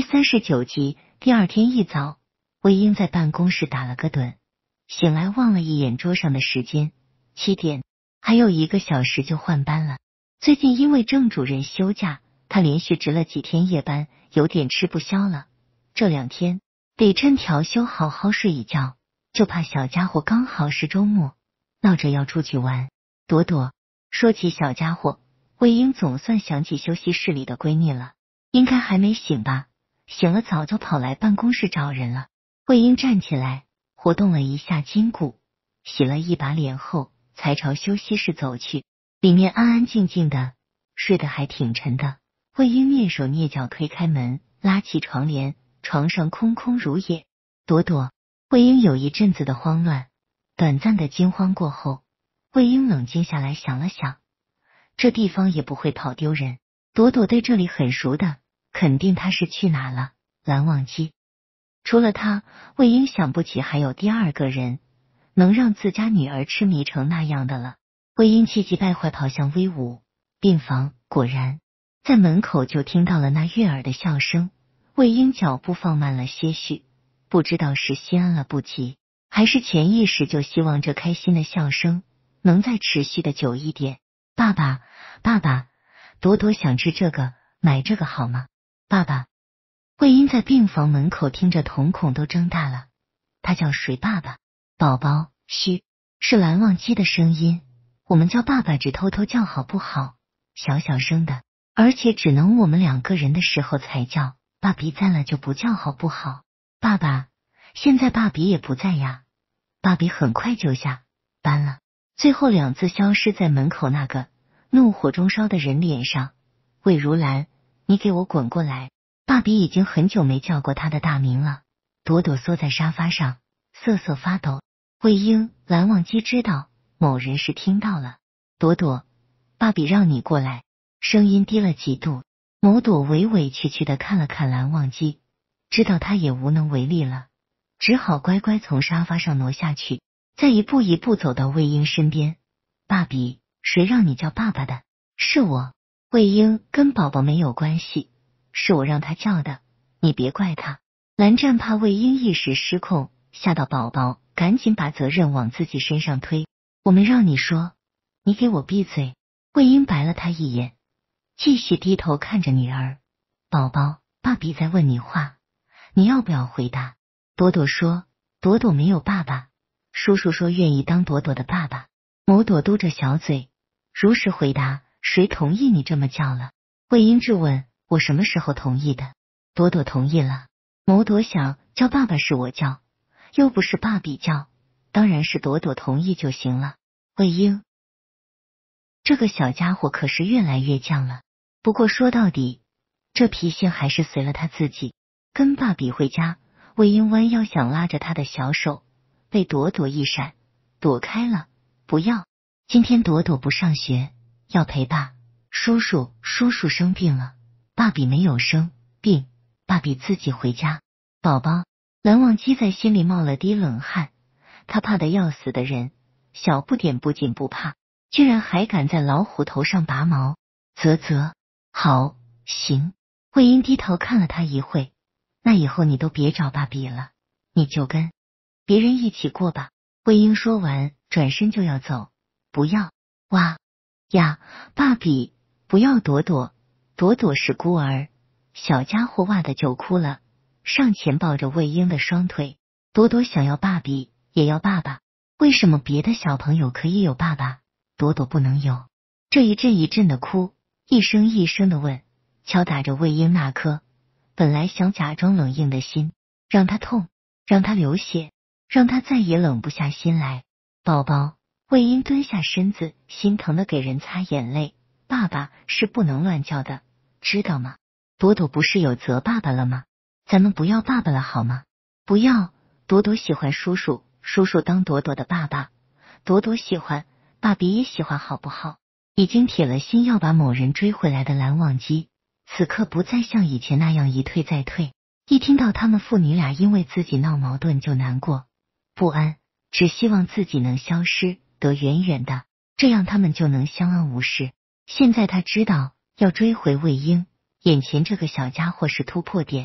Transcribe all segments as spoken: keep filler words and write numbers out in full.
三十九集。第二天一早，魏婴在办公室打了个盹，醒来望了一眼桌上的时间，七点，还有一个小时就换班了。最近因为郑主任休假，他连续值了几天夜班，有点吃不消了。这两天得趁调休好好睡一觉，就怕小家伙刚好是周末，闹着要出去玩。朵朵，说起小家伙，魏婴总算想起休息室里的闺蜜了。应该还没醒吧？醒了早就跑来办公室找人了。魏婴站起来，活动了一下筋骨，洗了一把脸后，才朝休息室走去。里面安安静静的，睡得还挺沉的。魏婴蹑手蹑脚推开门，拉起床帘，床上空空如也。朵朵，魏婴有一阵子的慌乱，短暂的惊慌过后，魏婴冷静下来想了想，这地方也不会跑丢人。朵朵对这里很熟的，肯定他是去哪了。蓝忘机，除了他，魏婴想不起还有第二个人能让自家女儿痴迷成那样的了。魏婴气急败坏跑向威武病房，果然在门口就听到了那悦耳的笑声。魏婴脚步放慢了些许，不知道是心安了不及，还是潜意识就希望这开心的笑声能再持续的久一点。爸爸，爸爸，朵朵想吃这个，买这个好吗？爸爸。魏婴在病房门口听着瞳孔都睁大了，他叫谁爸爸？宝宝，嘘，是蓝忘机的声音。我们叫爸爸只偷偷叫好不好？小小声的，而且只能我们两个人的时候才叫，爸比在了就不叫好不好？爸爸，现在爸比也不在呀。爸比很快就下班了。最后两字消失在门口那个怒火中烧的人脸上。魏如兰，你给我滚过来！爸比已经很久没叫过他的大名了。朵朵缩在沙发上，瑟瑟发抖。魏婴，蓝忘机知道某人是听到了。朵朵，爸比让你过来。声音低了几度。某朵委委屈屈的看了看蓝忘机，知道他也无能为力了，只好乖乖从沙发上挪下去，再一步一步走到魏婴身边。爸比，谁让你叫爸爸的？是我。魏婴，跟宝宝没有关系，是我让他叫的，你别怪他。蓝湛怕魏婴一时失控吓到宝宝，赶紧把责任往自己身上推。我没让你说，你给我闭嘴！魏婴白了他一眼，继续低头看着女儿。宝宝，爸比在问你话，你要不要回答？朵朵说，朵朵没有爸爸，叔叔说愿意当朵朵的爸爸。某朵嘟着小嘴，如实回答，谁同意你这么叫了？魏婴质问，我什么时候同意的？朵朵同意了。某朵想，叫爸爸是我叫，又不是爸比叫，当然是朵朵同意就行了。魏婴，这个小家伙可是越来越犟了。不过说到底，这脾性还是随了他自己。跟爸比回家，魏婴弯腰想拉着他的小手，被朵朵一闪，躲开了。不要，今天朵朵不上学，要陪爸。叔叔，叔叔生病了。爸比没有生病，爸比自己回家。宝宝，蓝忘机在心里冒了滴冷汗，他怕得要死的人，小不点不仅不怕，居然还敢在老虎头上拔毛。啧啧，好，行。魏婴低头看了他一会，那以后你都别找爸比了，你就跟别人一起过吧。魏婴说完，转身就要走。不要，哇呀，爸比，不要朵朵，朵朵是孤儿。小家伙哇的就哭了，上前抱着魏婴的双腿。朵朵想要爸比，也要爸爸，为什么别的小朋友可以有爸爸，朵朵不能有？这一阵一阵的哭，一声一声的问，敲打着魏婴那颗本来想假装冷硬的心，让他痛，让他流血，让他再也冷不下心来。宝宝，魏婴蹲下身子，心疼的给人擦眼泪。爸爸是不能乱叫的，知道吗？朵朵不是有责爸爸了吗？咱们不要爸爸了好吗？不要，朵朵喜欢叔叔，叔叔当朵朵的爸爸，朵朵喜欢，爸比也喜欢好不好？已经铁了心要把某人追回来的蓝忘机，此刻不再像以前那样一退再退，一听到他们父女俩因为自己闹矛盾就难过不安，只希望自己能消失得远远的，这样他们就能相安无事。现在他知道要追回魏婴，眼前这个小家伙是突破点，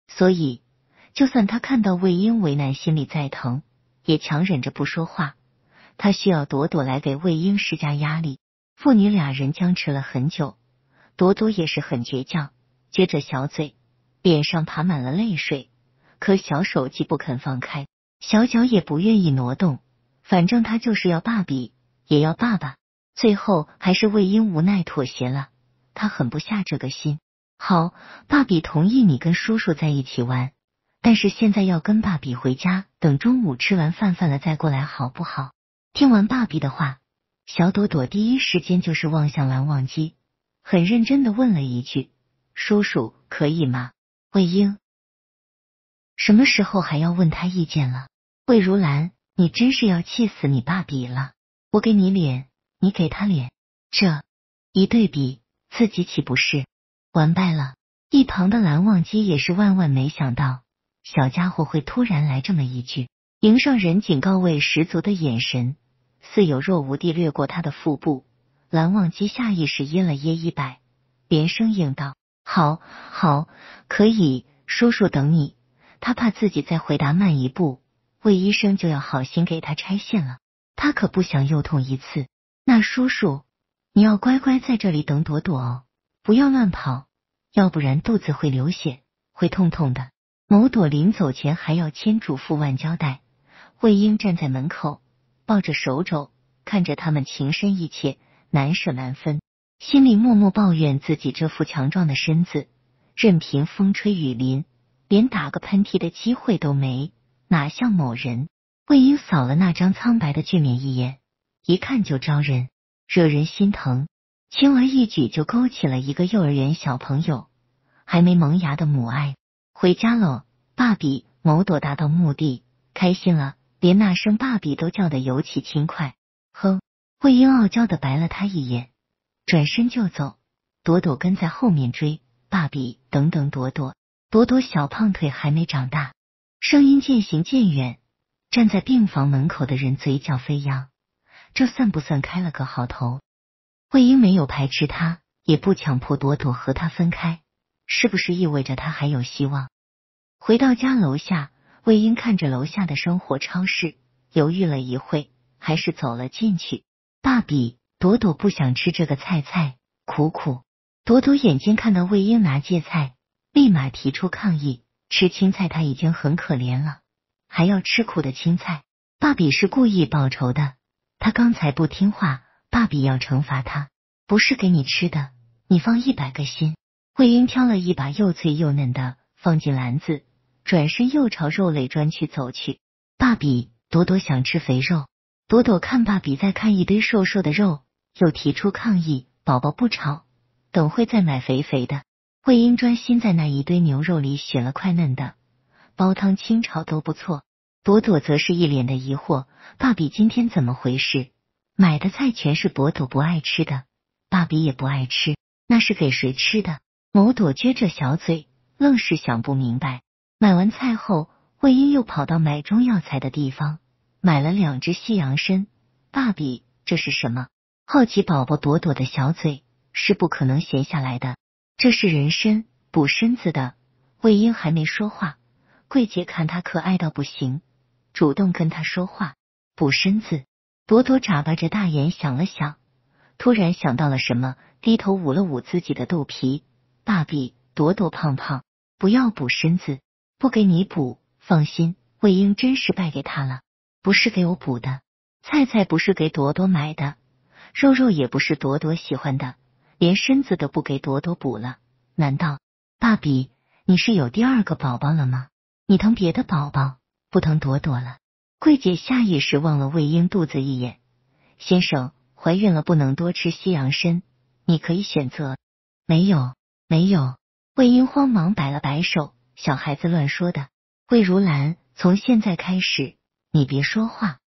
所以就算他看到魏婴为难，心里再疼，也强忍着不说话。他需要朵朵来给魏婴施加压力。父女俩人僵持了很久，朵朵也是很倔强，撅着小嘴，脸上爬满了泪水，可小手既不肯放开，小脚也不愿意挪动，反正他就是要爸比，也要爸爸。最后还是魏婴无奈妥协了，他狠不下这个心。好，爸比同意你跟叔叔在一起玩，但是现在要跟爸比回家，等中午吃完饭饭了再过来，好不好？听完爸比的话，小朵朵第一时间就是望向蓝忘机，很认真的问了一句：叔叔可以吗？魏婴什么时候还要问他意见了？魏如兰，你真是要气死你爸比了！我给你脸，你给他脸，这一对比，自己岂不是完败了？一旁的蓝忘机也是万万没想到，小家伙会突然来这么一句，迎上人警告味十足的眼神，似有若无地掠过他的腹部。蓝忘机下意识噎了噎一摆，连声应道：好，好，可以，叔叔等你。他怕自己再回答慢一步，魏医生就要好心给他拆线了，他可不想又痛一次。那叔叔，你要乖乖在这里等朵朵哦，不要乱跑，要不然肚子会流血，会痛痛的。某朵临走前还要千嘱咐万交代。魏婴站在门口，抱着手肘，看着他们情深意切，难舍难分，心里默默抱怨自己这副强壮的身子，任凭风吹雨淋，连打个喷嚏的机会都没，哪像某人。魏婴扫了那张苍白的俊脸一眼，一看就招人，惹人心疼，轻而易举就勾起了一个幼儿园小朋友还没萌芽的母爱。回家喽，爸比！某朵达到目的，开心了，连那声爸比都叫得尤其轻快。哼！魏婴傲娇的白了他一眼，转身就走，朵朵跟在后面追。爸比，等等朵朵！朵朵小胖腿还没长大。声音渐行渐远，站在病房门口的人嘴角飞扬，这算不算开了个好头？魏婴没有排斥他，也不强迫朵朵和他分开，是不是意味着他还有希望？回到家楼下，魏婴看着楼下的生活超市，犹豫了一会，还是走了进去。爸比，朵朵不想吃这个菜菜，苦苦。朵朵眼睛看到魏婴拿芥菜，立马提出抗议，吃青菜他已经很可怜了，还要吃苦的青菜。爸比是故意报仇的，他刚才不听话，爸比要惩罚他，不是给你吃的，你放一百个心。魏婴挑了一把又脆又嫩的放进篮子，转身又朝肉类专区走去。爸比，朵朵想吃肥肉。朵朵看爸比在看一堆瘦瘦的肉，又提出抗议，宝宝不吵，等会再买肥肥的。魏婴专心在那一堆牛肉里选了块嫩的，煲汤清炒都不错。朵朵则是一脸的疑惑，爸比今天怎么回事？买的菜全是朵朵不爱吃的，爸比也不爱吃，那是给谁吃的？某朵撅着小嘴，愣是想不明白。买完菜后，魏婴又跑到买中药材的地方，买了两只西洋参。爸比，这是什么？好奇宝宝朵朵的小嘴是不可能闲下来的。这是人参，补身子的。魏婴还没说话，桂姐看他可爱到不行，主动跟他说话。补身子。朵朵眨巴着大眼想了想，突然想到了什么，低头捂了捂自己的肚皮。爸比，朵朵胖胖，不要补身子，不给你补，放心。魏婴真是败给他了，不是给我补的，菜菜不是给朵朵买的，肉肉也不是朵朵喜欢的，连身子都不给朵朵补了。难道爸比你是有第二个宝宝了吗？你疼别的宝宝，不疼朵朵了？桂姐下意识望了魏婴肚子一眼。先生，怀孕了不能多吃西洋参，你可以选择。没有没有。魏婴慌忙摆了摆手，小孩子乱说的。魏如兰，从现在开始你别说话。